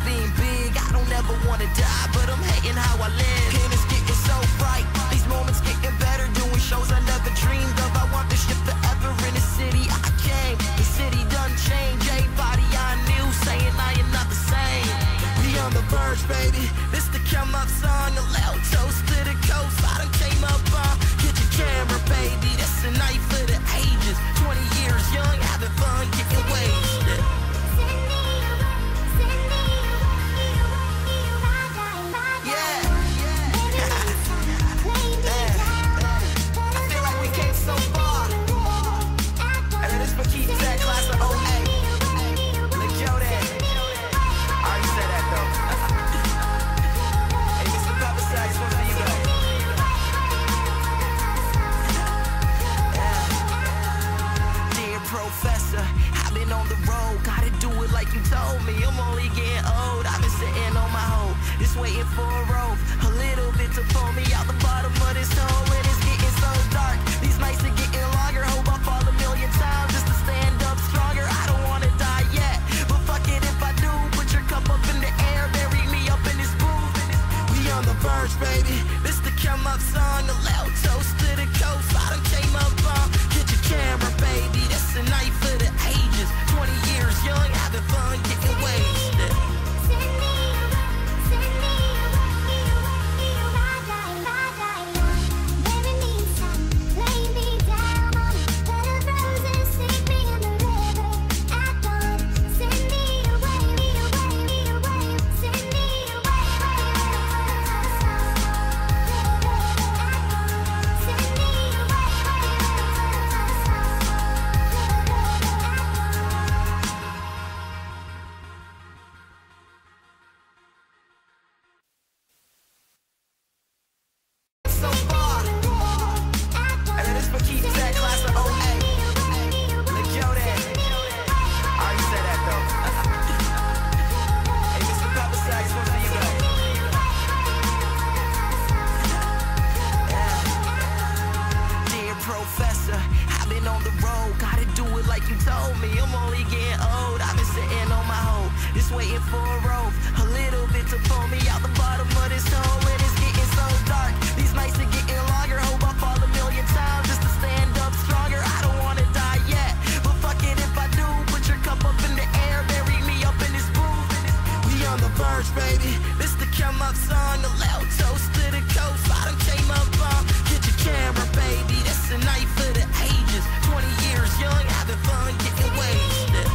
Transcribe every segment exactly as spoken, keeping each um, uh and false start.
being big. I don't ever wanna die, but I'm hating how I live. And it's getting so bright, these moments getting better, doing shows I never dreamed of. I want this shit forever in the city I came. The city done changed, everybody I knew saying I am not the same. We on the verge, baby, this the come up song, a loud toast to the coast. I done came up on, get your camera, baby, that's a night for the ages. Twenty years young, having fun, getting wasted. Professor, I've been on the road, gotta do it like you told me. I'm only getting old, I've been sitting on my hoe, just waiting for a rope, a little bit to pull me out the bottom of this hole. And it's getting so dark, these nights are getting longer. Hope I fall a million times just to stand up stronger. I don't wanna die yet, but fuck it if I do. Put your cup up in the air, bury me up in this booth. We on the verge, baby, this the come up song, a loud toast to the coast. I done came up on, get your camera, baby, that's a night for the ages. Twenty years young, having fun, getting wasted. Professor, I've been on the road, gotta do it like you told me. I'm only getting old, I've been sitting on my hoe, just waiting for a rope, a little bit to pull me out the bottom of this hole. And it's getting so dark, these nights are getting longer. Hope I fall a million times just to stand up stronger. I don't wanna die yet, but fuck it if I do. Put your cup up in the air, bury me up in this booth. We on the verge, baby, this the come up song, a loud toast to the coast. I done came up on, get your camera, baby, that's a night for the ages. Twenty years young, having fun, getting wasted.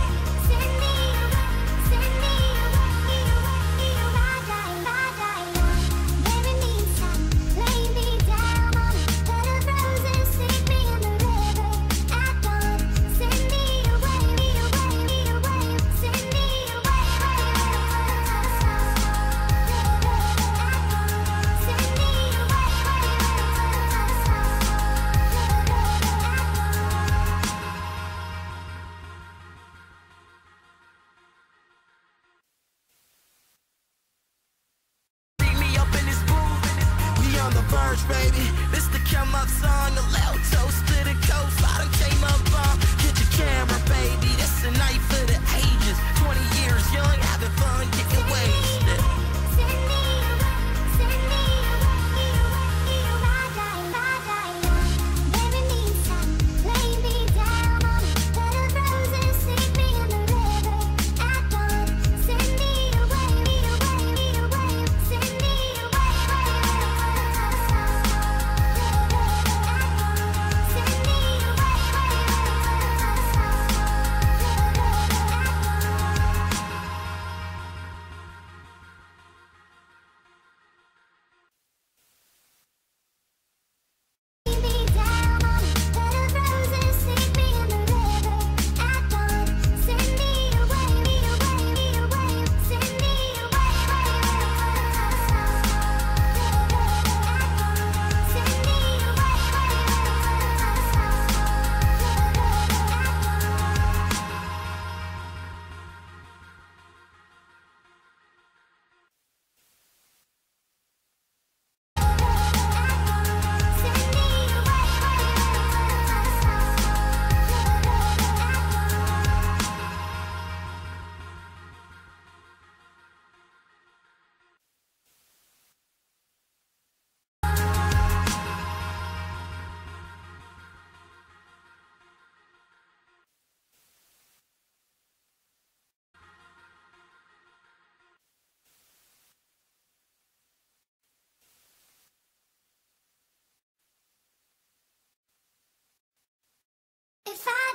Baby, this the come up song, a loud toast to the coast. I done came up on, get your camera, baby, that's a night for the ages. Twenty years young, having fun, getting wasted.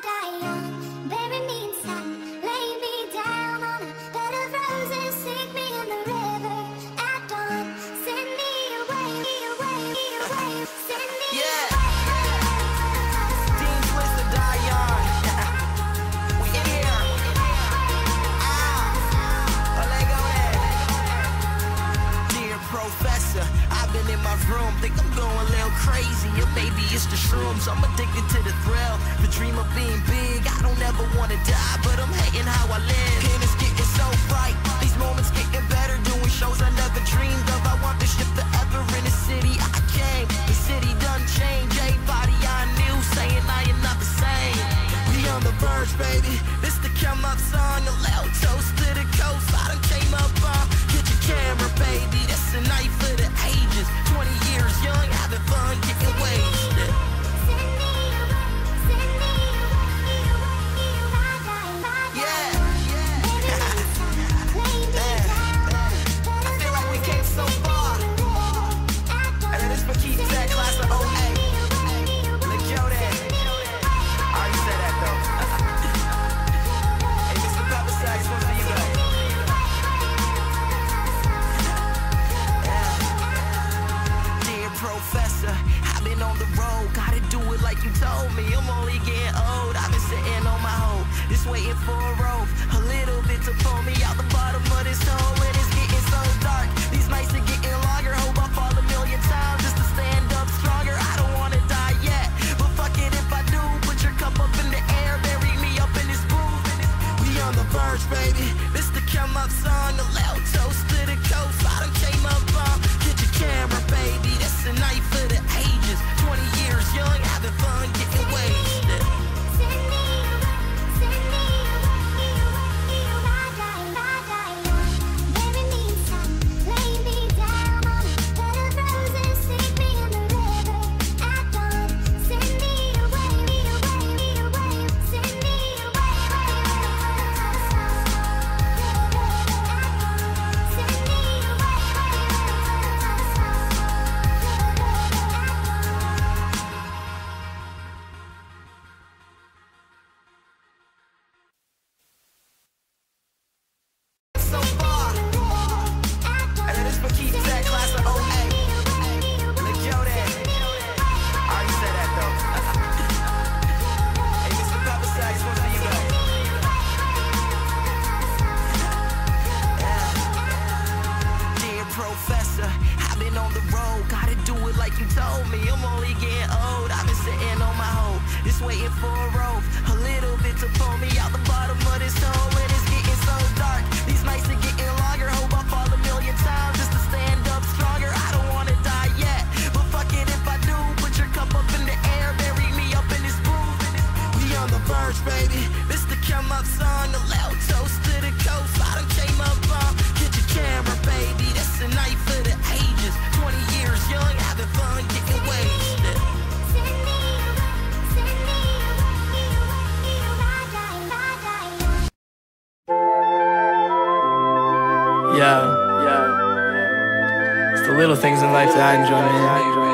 die young. Bury me in sun, lay me down on a bed of roses, sink me in the river at dawn. Send me away, me away, me away, send me Yeah. away. Dean Twista, die young. We in here. Ah. Oh, let go there. Dear Professor, I've been in my room, think I'm going a little crazy, or maybe it's the shrooms. I'm addicted to the thrill, the dream of being big. I don't ever want to die, but I'm hating how I live. And it's getting so bright, these moments getting better, doing shows I never dreamed of. I want this shit forever in the city I came. The city done changed, everybody I knew saying I am not the same. We on the verge, baby, this the come up song, a loud toast to the coast. I done came up on, get your camera, baby, that's a night for the ages. Twenty years young, having fun, getting wasted. Send me away, send me away, away, away, Yeah, yeah. Man, I feel like we came so far. And then this for Keith Tech, class of oh eight. Look, yo, there. I already said that, though. Hey, Mister Pepper Sax, one for you, though. Dear Professor, I've been on the road, gotta do it like you told me. I'm only getting old, I've been sitting on my hoe, just waiting for a rope, a little bit to pull me out the bottom of this hole. And it's getting so dark, these nights are getting longer. Hope I fall a million times just to stand up stronger. I don't wanna die yet, but fuck it if I do. Put your cup up in the air, bury me up in this booth. We on the verge, baby, this the come up song, a loud toast to the coast. I done came up on, get your camera, baby, that's a night for the ages. Twenty years young, having fun, getting wasted. Send me away, send me away, away, away, young. Bury me in sun, lay me down on a bed of roses, sink me in the river at dawn. Send me away, me away, me away, send me away, send me So far, and then this for Keith Tech, class of oh eight. Look, yo, there. I already said that, though. Hey, Mister Pepper Sax, one for you, though. Dear Professor, I've been on the road, gotta do it like you told me. I'm only getting old, I've been sitting on my hoe, just waiting for a rope, a little bit to pull me out the bottom of this hole. And it's getting so dark, these nights are getting longer. Hope I fall a million times just to stand up stronger. I don't wanna die yet, but fuck it if I do. Put your cup up in the air, bury me up in this booth. We on the verge, baby, this the come up song, a loud toast to the coast. I done came up on, get your camera, baby, that's a night for the ages. Twenty years young, having fun, getting wasted. Send me away, send me away, away, away, young. Yeah, yeah. It's the little things in life that I enjoy, man.